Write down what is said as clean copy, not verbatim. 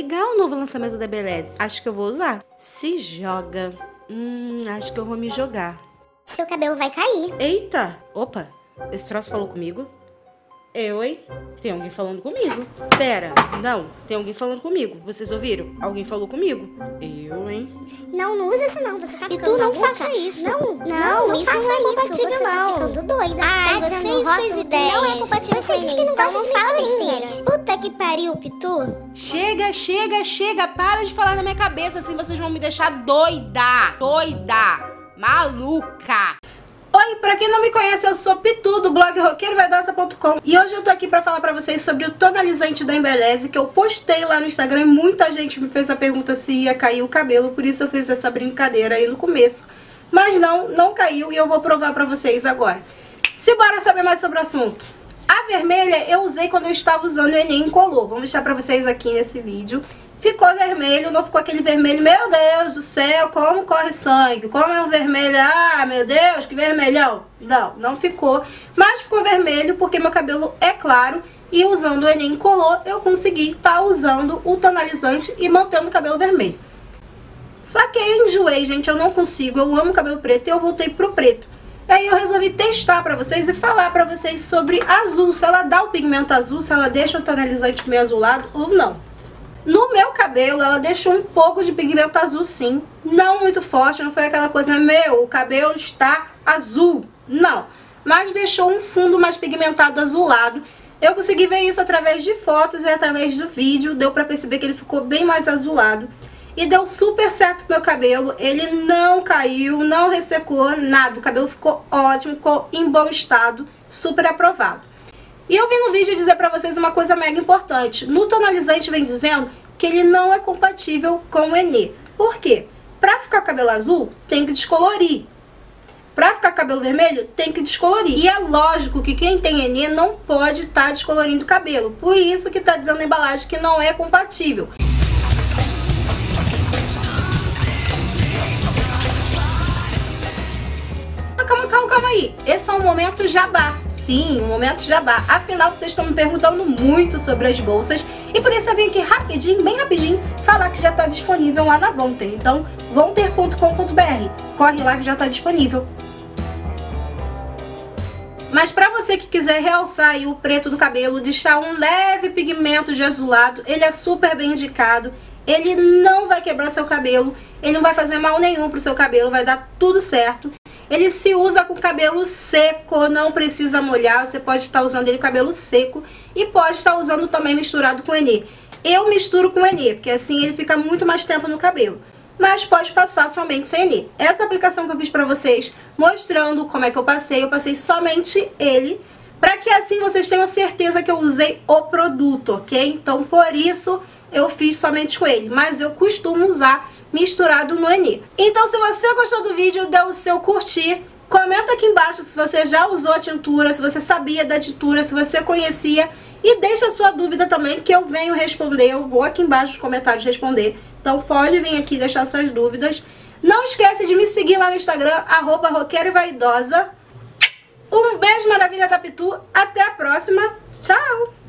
legal o novo lançamento da Embeleze. Acho que eu vou usar. Se joga. Acho que eu vou me jogar. Seu cabelo vai cair. Eita! Opa, esse troço falou comigo? Eu, hein? Tem alguém falando comigo. Pera, não, tem alguém falando comigo. Vocês ouviram? Alguém falou comigo. Eu, hein? Não usa isso não, você tá ficando E tu não maluca? faça isso. Não, isso não é compatível você não. Tá ficando doida. Ai, tá você dizendo e suas rótulo ideias. Não é compatível Você diz que não gosta de misturinha. Puta que pariu, Pitu. Chega, chega, chega. Para de falar na minha cabeça, assim vocês vão me deixar doida. Doida. Maluca. Oi, pra quem não me conhece, eu sou Pitu, do blog roqueirovaidosa.com. E hoje eu tô aqui pra falar pra vocês sobre o tonalizante da Embeleze, que eu postei lá no Instagram e muita gente me fez a pergunta se ia cair o cabelo, por isso eu fiz essa brincadeira aí no começo. Mas não caiu e eu vou provar pra vocês agora. Simbora saber mais sobre o assunto. A vermelha eu usei quando eu estava usando o Enem Incolor. Vou mostrar pra vocês aqui nesse vídeo. Ficou vermelho, não ficou aquele vermelho, meu Deus do céu, como corre sangue, como é um vermelho, ah, meu Deus, que vermelhão. Não ficou, mas ficou vermelho porque meu cabelo é claro e usando o Enem Incolor eu consegui estar usando o tonalizante e mantendo o cabelo vermelho. Só que eu enjoei, gente, eu não consigo, eu amo cabelo preto e eu voltei pro preto. E aí eu resolvi testar pra vocês e falar pra vocês sobre azul, se ela dá o pigmento azul, se ela deixa o tonalizante meio azulado ou não. No meu cabelo, ela deixou um pouco de pigmento azul sim, não muito forte, não foi aquela coisa, meu, o cabelo está azul, não. Mas deixou um fundo mais pigmentado azulado. Eu consegui ver isso através de fotos e através do vídeo, deu pra perceber que ele ficou bem mais azulado. E deu super certo pro meu cabelo, ele não caiu, não ressecou, nada, o cabelo ficou ótimo, ficou em bom estado, super aprovado. E eu vim no vídeo dizer pra vocês uma coisa mega importante. No tonalizante vem dizendo que ele não é compatível com o Enê. Por quê? Pra ficar cabelo azul, tem que descolorir. Pra ficar cabelo vermelho, tem que descolorir. E é lógico que quem tem Enê não pode estar descolorindo o cabelo. Por isso que tá dizendo na embalagem que não é compatível. Calma aí. Esse é um momento jabá. Sim, um momento jabá. Afinal, vocês estão me perguntando muito sobre as bolsas e por isso eu vim aqui rapidinho, bem rapidinho, falar que já está disponível lá na Vonter. Então, vonter.com.br. Corre lá que já está disponível. Mas pra você que quiser realçar aí o preto do cabelo, deixar um leve pigmento de azulado, ele é super bem indicado. Ele não vai quebrar seu cabelo, ele não vai fazer mal nenhum pro seu cabelo, vai dar tudo certo. Ele se usa com cabelo seco, não precisa molhar, você pode estar usando ele com cabelo seco e pode estar usando também misturado com Enê. Eu misturo com Enê, porque assim ele fica muito mais tempo no cabelo. Mas pode passar somente sem Enê. Essa aplicação que eu fiz pra vocês, mostrando como é que eu passei somente ele, pra que assim vocês tenham certeza que eu usei o produto, ok? Então por isso eu fiz somente com ele, mas eu costumo usar misturado no Enê. Então se você gostou do vídeo, dê o seu curtir, comenta aqui embaixo se você já usou a tintura, se você sabia da tintura, se você conhecia e deixa a sua dúvida também que eu venho responder, eu vou aqui embaixo nos comentários responder, então pode vir aqui deixar suas dúvidas. Não esquece de me seguir lá no Instagram, @roqueirovaidosa. Um beijo maravilha da Pitu, até a próxima, tchau!